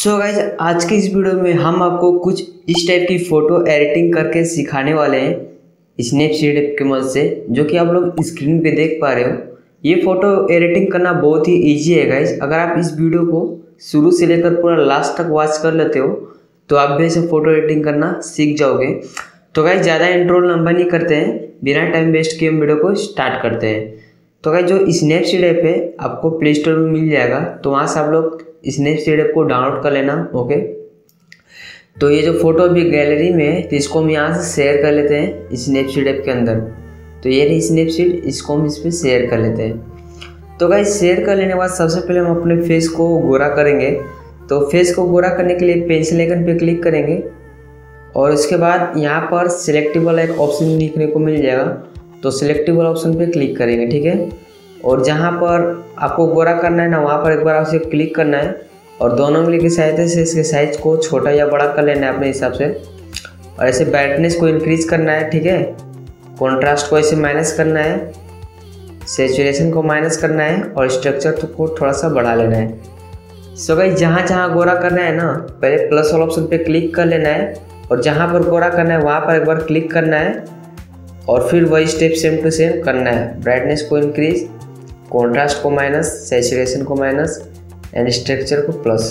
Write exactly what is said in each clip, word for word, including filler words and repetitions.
So guys आज के इस वीडियो में हम आपको कुछ इस टाइप की फ़ोटो एडिटिंग करके सिखाने वाले हैं स्नैपसीड ऐप की मदद से, जो कि आप लोग स्क्रीन पे देख पा रहे हो। ये फ़ोटो एडिटिंग करना बहुत ही इजी है गाइज। अगर आप इस वीडियो को शुरू से लेकर पूरा लास्ट तक वॉच कर लेते हो तो आप भी ऐसे फ़ोटो एडिटिंग करना सीख जाओगे। तो गाइज ज़्यादा इंट्रो लंबा नहीं करते हैं, बिना टाइम वेस्ट किए हम वीडियो को स्टार्ट करते हैं। तो गाइज जो स्नैपसीड ऐप है आपको प्ले स्टोर में मिल जाएगा, तो वहाँ से आप लोग स्नैपसीड ऐप को डाउनलोड कर लेना। ओके, तो ये जो फोटो अभी गैलरी में है तो इसको हम यहाँ से शेयर कर लेते हैं स्नैपसीड ऐप के अंदर। तो ये रही स्नैपसीड, इसको हम इस पर शेयर कर लेते हैं। तो गाइस शेयर कर लेने के बाद सबसे पहले हम अपने फेस को गोरा करेंगे। तो फेस को गोरा करने के लिए पेंसिल आइकन पे क्लिक करेंगे और उसके बाद यहाँ पर सिलेक्टिबल एक ऑप्शन दिखने को मिल जाएगा, तो सिलेक्टिबल ऑप्शन पे क्लिक करेंगे। ठीक है, और जहाँ पर आपको गोरा करना है ना वहाँ पर एक बार आपसे क्लिक करना है और दोनों उंगली की सहायता से इसके साइज को छोटा या बड़ा कर लेना है अपने हिसाब से। और ऐसे ब्राइटनेस को इंक्रीज करना है, ठीक है, कॉन्ट्रास्ट को ऐसे माइनस करना है, सैचुरेशन को माइनस करना है और स्ट्रक्चर को थोड़ा सा बढ़ा लेना है। सो गाइस जहाँ जहाँ गोरा करना है ना पहले प्लस वाला ऑप्शन पे क्लिक कर लेना है और जहाँ पर गोरा करना है वहाँ पर एक बार क्लिक करना है और फिर वही स्टेप सेम टू सेम करना है। ब्राइटनेस को इंक्रीज, कॉन्ट्रास्ट को माइनस, सैचुरेशन को माइनस एंड स्ट्रक्चर को प्लस।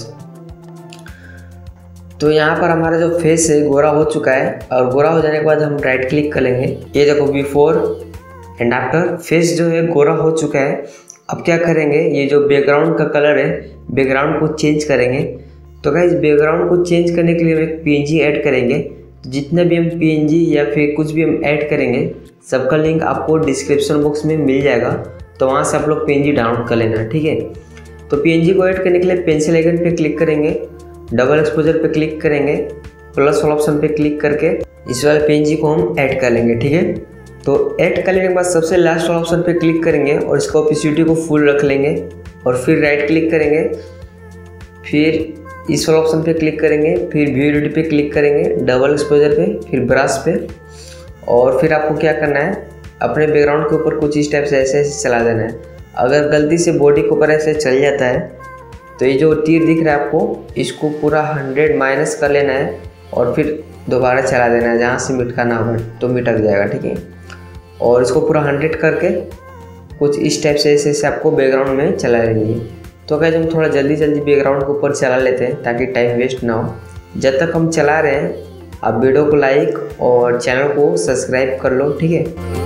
तो यहाँ पर हमारा जो फेस है गोरा हो चुका है और गोरा हो जाने के बाद हम राइट क्लिक करेंगे। ये देखो बिफोर एंड आफ्टर फेस जो है गोरा हो चुका है। अब क्या करेंगे, ये जो बैकग्राउंड का कलर है बैकग्राउंड को चेंज करेंगे। तो गाइस बैकग्राउंड को चेंज करने के लिए हम एक पीएनजी ऐड करेंगे। जितना भी हम पीएनजी या फिर कुछ भी हम ऐड करेंगे सबका लिंक आपको डिस्क्रिप्शन बॉक्स में मिल जाएगा, तो वहाँ से आप लोग पीएनजी डाउनलोड कर लेना। ठीक है, तो पीएनजी को ऐड करने के लिए पेंसिल आइकन पे क्लिक करेंगे, डबल एक्सपोजर पे क्लिक करेंगे, प्लस वाला ऑप्शन पे क्लिक करके इस वाले पीएनजी को हम ऐड कर लेंगे। ठीक है, तो ऐड कर लेने के बाद सबसे लास्ट वाला ऑप्शन पे क्लिक करेंगे और इसका ओपेसिटी को फुल रख लेंगे और फिर राइट क्लिक करेंगे, फिर इस वाला ऑप्शन पे क्लिक करेंगे, फिर व्यू एडिट पे क्लिक करेंगे, डबल एक्सपोजर पे, फिर ब्रश पे। और फिर आपको क्या करना है, अपने बैकग्राउंड के ऊपर कुछ इस टाइप से ऐसे ऐसे चला देना है। अगर गलती से बॉडी के ऊपर ऐसे चल जाता है तो ये जो तीर दिख रहा है आपको, इसको पूरा हंड्रेड माइनस कर लेना है और फिर दोबारा चला देना है। जहाँ से मिटकाना होगा तो मिटक जाएगा। ठीक है, और इसको पूरा हंड्रेड करके कुछ इस टाइप से ऐसे ऐसे आपको बैकग्राउंड में चला लेंगे। तो क्या हम थोड़ा जल्दी जल्दी बैकग्राउंड के ऊपर चला लेते हैं ताकि टाइम वेस्ट ना हो। जब तक हम चला रहे हैं आप वीडियो को लाइक और चैनल को सब्सक्राइब कर लो। ठीक है,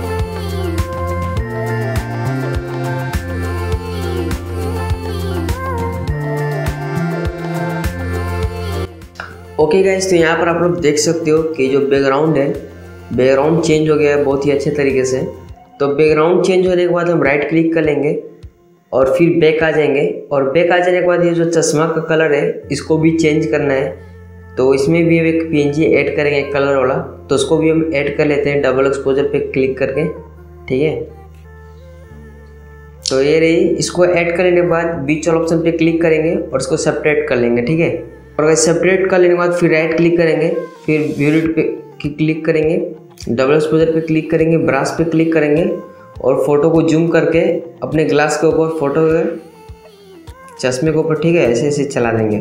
ओके गाइस, तो यहाँ पर आप लोग देख सकते हो कि जो बैकग्राउंड है बैकग्राउंड चेंज हो गया है बहुत ही अच्छे तरीके से। तो बैकग्राउंड चेंज होने के बाद हम राइट क्लिक कर लेंगे और फिर बैक आ जाएंगे और बैक आ जाने के बाद ये जो चश्मा का कलर है इसको भी चेंज करना है। तो इसमें भी हम एक पीएनजी ऐड करेंगे कलर वाला, तो उसको भी हम ऐड कर लेते हैं डबल एक्सपोजर पे क्लिक करके। ठीक है, तो ये रही, इसको ऐड करने के बाद बीच वाला ऑप्शन पे क्लिक करेंगे और इसको सेपरेट कर लेंगे। ठीक है, और अगर सेपरेट कर लेने के बाद फिर राइट क्लिक करेंगे, फिर व्यू एडिट पे क्लिक करेंगे, डबल एक्सपोजर पे क्लिक करेंगे, ब्रश पे क्लिक करेंगे और फोटो को जूम करके अपने ग्लास के ऊपर फोटो चश्मे के ऊपर, ठीक है, ऐसे ऐसे चला देंगे।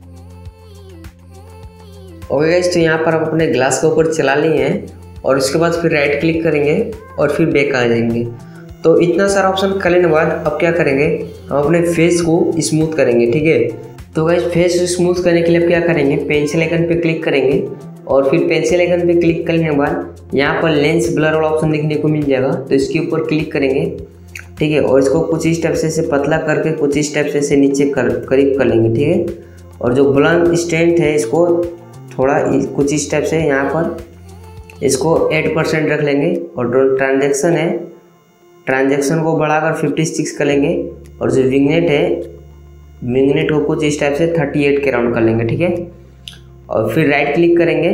ओके गाइस, तो यहाँ पर हम अपने ग्लास के ऊपर चला लिए हैं और उसके बाद फिर राइट क्लिक करेंगे और फिर बैक आ जाएंगे। तो इतना सारा ऑप्शन करने के बाद अब क्या करेंगे, हम अपने फेस को स्मूथ करेंगे। ठीक है, तो गाइस फेस स्मूथ करने के लिए क्या करेंगे, पेंसिल आइकन पे क्लिक करेंगे और फिर पेंसिल आइकन पे क्लिक करने के बाद यहाँ पर लेंस ब्लर वाला ऑप्शन देखने को मिल जाएगा, तो इसके ऊपर क्लिक करेंगे। ठीक है, और इसको कुछ इस टाइप से ऐसे पतला करके कुछ इस टाइप से ऐसे नीचे कर करीब कर लेंगे। ठीक है, और जो ब्लर स्ट्रेंथ है इसको थोड़ा कुछ इस टाइप से यहाँ पर इसको एट परसेंट रख लेंगे और जो ट्रांजेक्शन है ट्रांजेक्शन को बढ़ाकर फिफ्टी सिक्स कर लेंगे और जो विंगनेट है विंगनेट को कुछ इस टाइप से थर्टी एट के राउंड कर लेंगे। ठीक है, और फिर राइट क्लिक करेंगे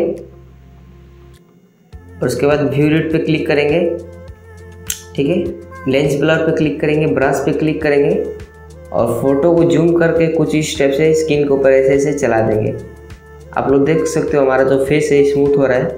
और उसके बाद व्यू एडिट पे क्लिक करेंगे। ठीक है, लेंस ब्लर पे क्लिक करेंगे, ब्रश पे क्लिक करेंगे और फोटो को जूम करके कुछ इस टाइप से स्किन के ऊपर ऐसे ऐसे चला देंगे। आप लोग देख सकते हो हमारा जो फेस है स्मूथ हो रहा है।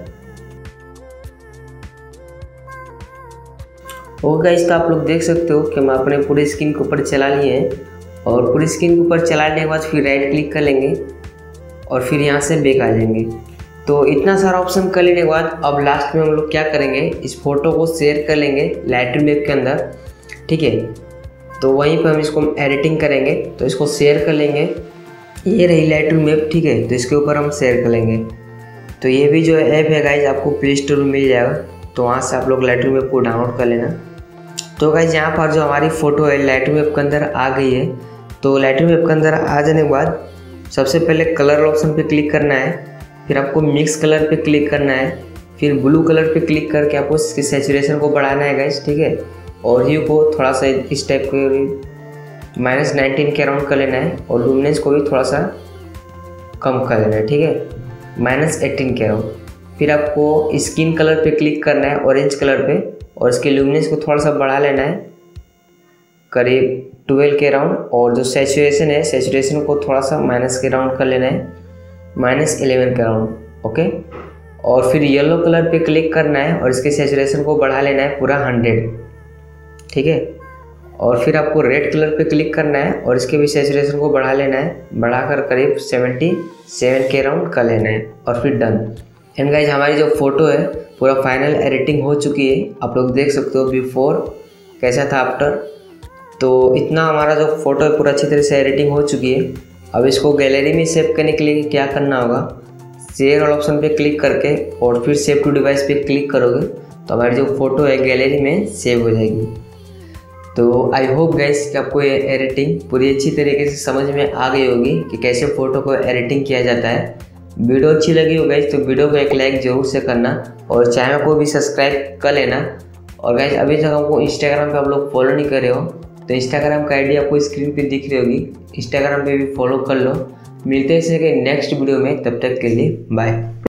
ओके गाइस, तो आप लोग देख सकते हो कि हम अपने पूरे स्किन के ऊपर चला लिए हैं और पूरी स्किन के ऊपर चलाने के बाद फिर राइट क्लिक कर लेंगे और फिर यहाँ से बैक आ जाएंगे। तो इतना सारा ऑप्शन कर लेने के बाद अब लास्ट में हम लोग क्या करेंगे, इस फोटो को शेयर कर लेंगे लाइटरूम ऐप के अंदर, ठीक है। तो वहीं पर हम इसको एडिटिंग करेंगे, तो इसको शेयर कर लेंगे, ये रही लाइटरूम ऐप, ठीक है। तो इसके ऊपर हम शेयर कर लेंगे। तो ये भी जो ऐप है गाइज आपको प्ले स्टोर में मिल जाएगा, तो वहाँ से आप लोग लाइटरूम ऐप को डाउनलोड कर लेना। तो गाइज यहाँ पर जो हमारी फ़ोटो है लाइटरूम ऐप के अंदर आ गई है। तो लाइटरूम ऐप के अंदर आ जाने के बाद सबसे पहले कलर ऑप्शन पे क्लिक करना है, फिर आपको मिक्स कलर पे क्लिक करना है, फिर ब्लू कलर पे क्लिक करके आपको इसकी सैचुरेशन को बढ़ाना है गाइज, ठीक है। और ह्यू को थोड़ा सा इस टाइप के माइनस नाइनटीन के अराउंड कर लेना है, और लुमिनेंस को भी थोड़ा सा कम कर लेना है, ठीक है, माइनस एटीन के अराउंड। फिर आपको स्किन कलर पे क्लिक करना है ऑरेंज कलर पे, और इसके लुमिनेंस को थोड़ा सा बढ़ा लेना है करीब ट्वेल्व के अराउंड, और जो सैचुरेशन है सैचुरेशन को थोड़ा सा माइनस के अराउंड कर लेना है, माइनस एलेवन के अराउंड, ओके। और फिर येलो कलर पे क्लिक करना है और इसके सैचुरेशन को बढ़ा लेना है पूरा हंड्रेड, ठीक है। और फिर आपको रेड कलर पे क्लिक करना है और इसके भी सैचुरेशन को बढ़ा लेना है, बढ़ाकर करीब सेवेंटी सेवन के अराउंड कर लेना है, और फिर डन। एंड गाइज हमारी जो फोटो है पूरा फाइनल एडिटिंग हो चुकी है, आप लोग देख सकते हो बिफोर कैसा था आफ्टर। तो इतना हमारा जो फोटो है पूरा अच्छी तरह से एडिटिंग हो चुकी है। अब इसको गैलरी में सेव करने के लिए क्या करना होगा, शेयर वाला ऑप्शन पे क्लिक करके और फिर सेव टू डिवाइस पे क्लिक करोगे तो हमारी जो फोटो है गैलरी में सेव हो जाएगी। तो आई होप गाइस कि आपको ये एडिटिंग पूरी अच्छी तरीके से समझ में आ गई होगी कि कैसे फ़ोटो को एडिटिंग किया जाता है। वीडियो अच्छी लगी हो गाइस तो वीडियो को एक लाइक ज़रूर से करना, और चैनल को भी सब्सक्राइब कर लेना। और गाइस अभी तक हमको इंस्टाग्राम पे आप लोग फॉलो नहीं कर रहे हो तो इंस्टाग्राम का आईडी आपको स्क्रीन पे दिख रही होगी, इंस्टाग्राम पे भी फॉलो कर लो। मिलते हैं नेक्स्ट वीडियो में, तब तक के लिए बाय।